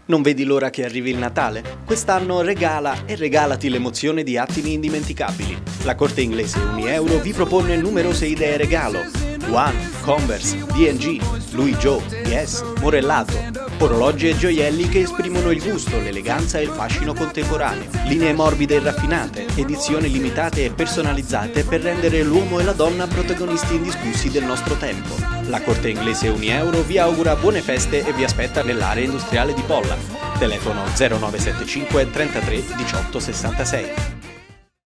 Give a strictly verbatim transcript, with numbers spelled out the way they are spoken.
Non vedi l'ora che arrivi il Natale? Quest'anno regala e regalati l'emozione di attimi indimenticabili. La corte inglese Unieuro vi propone numerose idee regalo. One, Converse, D and G, Louis Joe, Yes, Morellato. Orologi e gioielli che esprimono il gusto, l'eleganza e il fascino contemporaneo. Linee morbide e raffinate, edizioni limitate e personalizzate per rendere l'uomo e la donna protagonisti indiscussi del nostro tempo. La corte inglese Unieuro vi augura buone feste e vi aspetta nell'area industriale di Polla. Telefono zero nove sette cinque trentatré diciotto sessantasei.